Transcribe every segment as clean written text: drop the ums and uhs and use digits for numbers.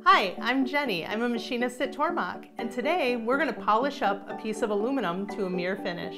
Hi, I'm Jenny. I'm a machinist at Tormach, and today we're going to polish up a piece of aluminum to a mirror finish.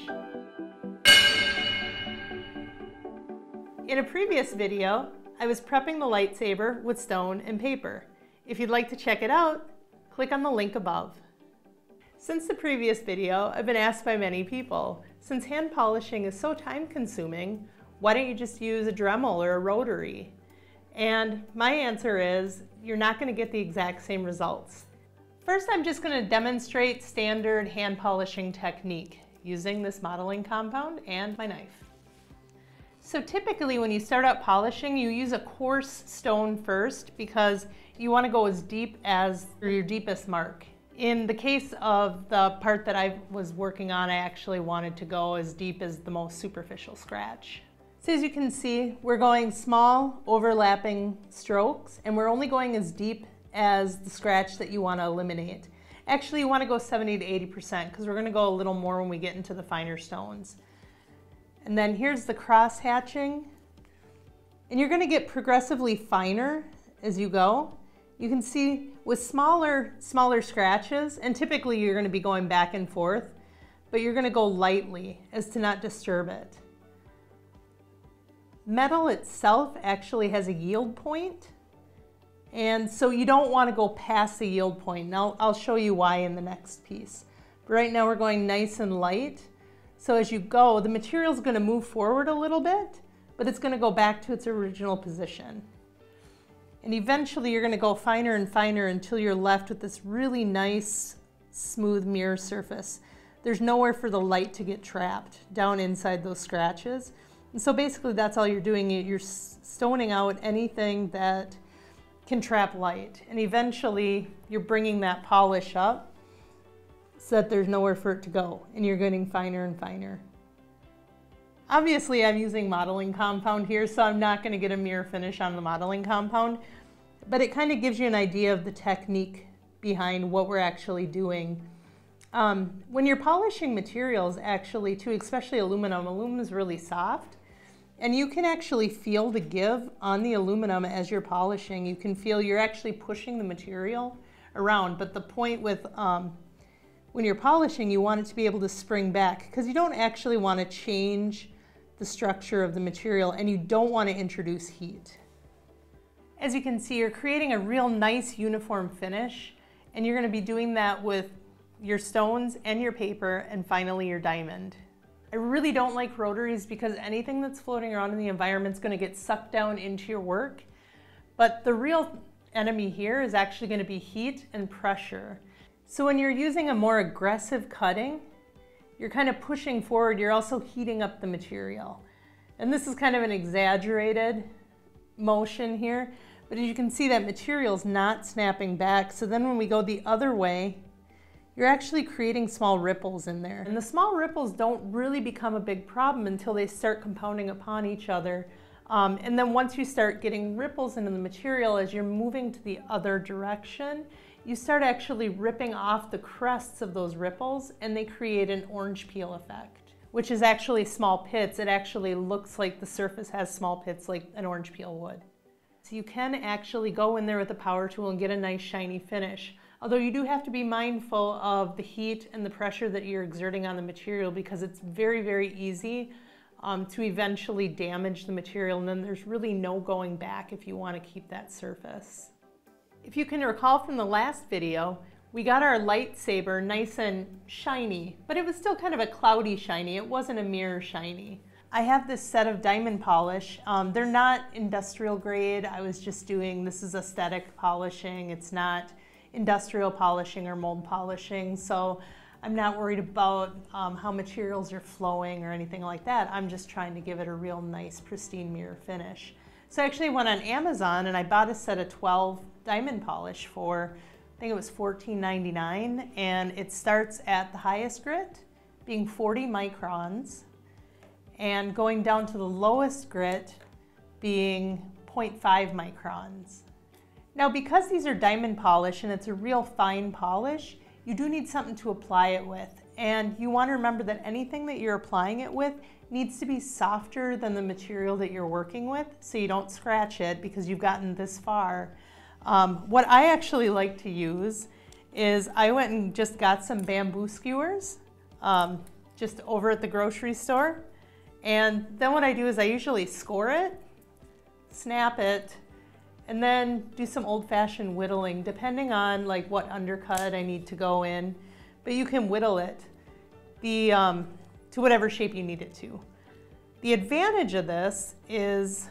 In a previous video, I was prepping the lightsaber with stone and paper. If you'd like to check it out, click on the link above. Since the previous video, I've been asked by many people, since hand polishing is so time-consuming, why don't you just use a Dremel or a rotary? And my answer is, you're not going to get the exact same results. First, I'm just going to demonstrate standard hand polishing technique using this modeling compound and my knife. So typically when you start out polishing, you use a coarse stone first because you want to go as deep as your deepest mark. In the case of the part that I was working on, I actually wanted to go as deep as the most superficial scratch. So as you can see, we're going small overlapping strokes, and we're only going as deep as the scratch that you want to eliminate. Actually, you want to go 70 to 80% because we're going to go a little more when we get into the finer stones. And then here's the cross hatching. And you're going to get progressively finer as you go. You can see with smaller scratches, and typically you're going to be going back and forth, but you're going to go lightly as to not disturb it. Metal itself actually has a yield point, and so you don't want to go past the yield point. Now I'll show you why in the next piece. But right now we're going nice and light. So as you go, the material is going to move forward a little bit, but it's going to go back to its original position. And eventually you're going to go finer and finer until you're left with this really nice, smooth mirror surface. There's nowhere for the light to get trapped down inside those scratches. And so basically that's all you're doing. You're stoning out anything that can trap light. And eventually you're bringing that polish up so that there's nowhere for it to go. And you're getting finer and finer. Obviously I'm using modeling compound here, so I'm not going to get a mirror finish on the modeling compound. But it kind of gives you an idea of the technique behind what we're actually doing. When you're polishing materials actually too, especially aluminum is really soft. And you can actually feel the give on the aluminum as you're polishing. You can feel you're actually pushing the material around. But the point with when you're polishing, you want it to be able to spring back because you don't actually want to change the structure of the material and you don't want to introduce heat. As you can see, you're creating a real nice uniform finish, and you're going to be doing that with your stones and your paper and finally your diamond. I really don't like rotaries because anything that's floating around in the environment is going to get sucked down into your work. But the real enemy here is actually going to be heat and pressure. So when you're using a more aggressive cutting, you're kind of pushing forward, you're also heating up the material. And this is kind of an exaggerated motion here, but as you can see, that material's not snapping back. So then when we go the other way, you're actually creating small ripples in there. And the small ripples don't really become a big problem until they start compounding upon each other. And then once you start getting ripples into the material, as you're moving to the other direction, you start actually ripping off the crests of those ripples, and they create an orange peel effect, which is actually small pits. It actually looks like the surface has small pits like an orange peel would. So you can actually go in there with a power tool and get a nice shiny finish. Although you do have to be mindful of the heat and the pressure that you're exerting on the material because it's very, very easy to eventually damage the material, and then there's really no going back if you want to keep that surface. If you can recall from the last video, we got our lightsaber nice and shiny, but it was still kind of a cloudy shiny. It wasn't a mirror shiny. I have this set of diamond polish. They're not industrial grade. I was just doing, this is aesthetic polishing. It's not industrial polishing or mold polishing, so I'm not worried about how materials are flowing or anything like that. I'm just trying to give it a real nice pristine mirror finish. So I actually went on Amazon and I bought a set of 12 diamond polish for, I think it was $14.99, and it starts at the highest grit being 40 microns and going down to the lowest grit being 0.5 microns. Now, because these are diamond polish and it's a real fine polish, you do need something to apply it with. And you want to remember that anything that you're applying it with needs to be softer than the material that you're working with so you don't scratch it because you've gotten this far. What I actually like to use is I went and just got some bamboo skewers just over at the grocery store. And then what I do is I usually score it, snap it, and then do some old-fashioned whittling depending on like what undercut I need to go in. But you can whittle it to whatever shape you need it to. The advantage of this is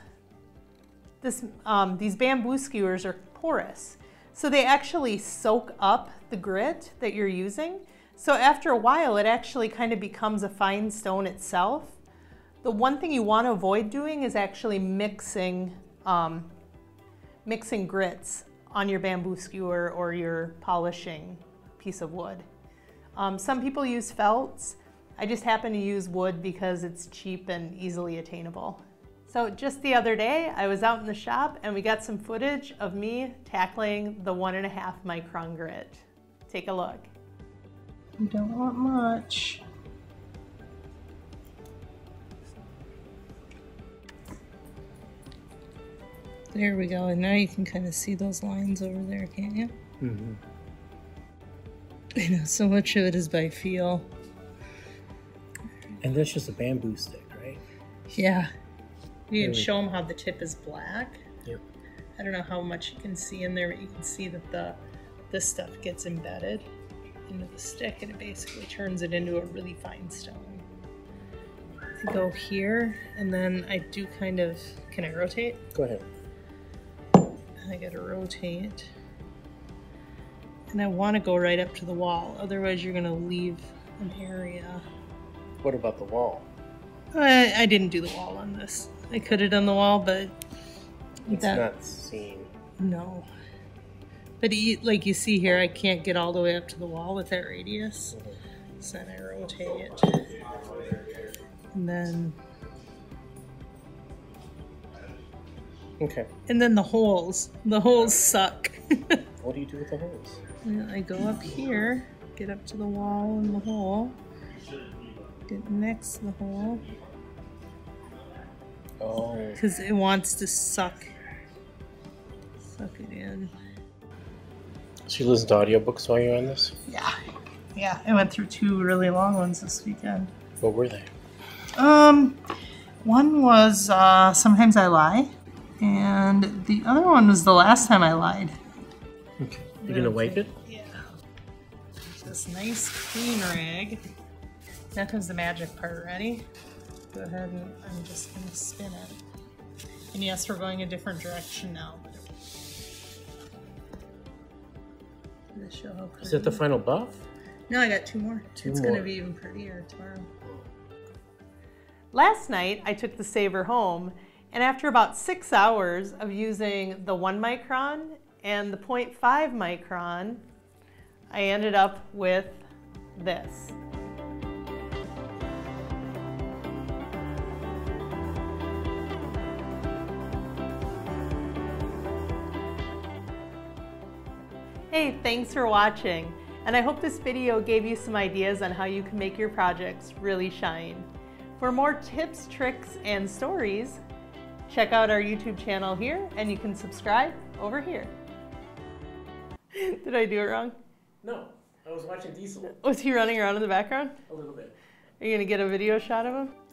these bamboo skewers are porous. So they actually soak up the grit that you're using. So after a while, it actually kind of becomes a fine stone itself. The one thing you want to avoid doing is actually mixing grits on your bamboo skewer or your polishing piece of wood. Some people use felts. I just happen to use wood because it's cheap and easily attainable. So just the other day, I was out in the shop and we got some footage of me tackling the 1.5 micron grit. Take a look. You don't want much. There we go, and now you can kind of see those lines over there, can't you? Mm-hmm. I know, so much of it is by feel. And that's just a bamboo stick, right? Yeah. You can show them how the tip is black. Yep. I don't know how much you can see in there, but you can see that this stuff gets embedded into the stick and it basically turns it into a really fine stone. I go here and then I do kind of, can I rotate? Go ahead. I gotta rotate. And I want to go right up to the wall, otherwise you're gonna leave an area. What about the wall? I didn't do the wall on this. I could have done the wall, but it's not seen. No. But like you see here, I can't get all the way up to the wall with that radius. Mm-hmm. So then I rotate it. And then... Okay. And then the holes. The holes suck. What do you do with the holes? I go up here, get up to the wall and the hole. Get next to the hole. Oh. Because it wants to suck it in. So you listen to audiobooks while you're on this? Yeah. Yeah, I went through 2 really long ones this weekend. What were they? One was Sometimes I Lie, and the other one was The Last Time I Lied. Okay. You're gonna wipe it? Yeah. This nice clean rag. Now comes the magic part. Ready? Go ahead and I'm just gonna spin it. And yes, we're going a different direction now. Is that the final buff? No, I got 2 more. It's more. Gonna be even prettier tomorrow. Last night, I took the saber home, and after about 6 hours of using the 1 micron and the 0.5 micron, I ended up with this. Hey, thanks for watching, and I hope this video gave you some ideas on how you can make your projects really shine. For more tips, tricks, and stories, check out our YouTube channel here, and you can subscribe over here. Did I do it wrong? No, I was watching Diesel. Was he running around in the background? A little bit. Are you gonna get a video shot of him?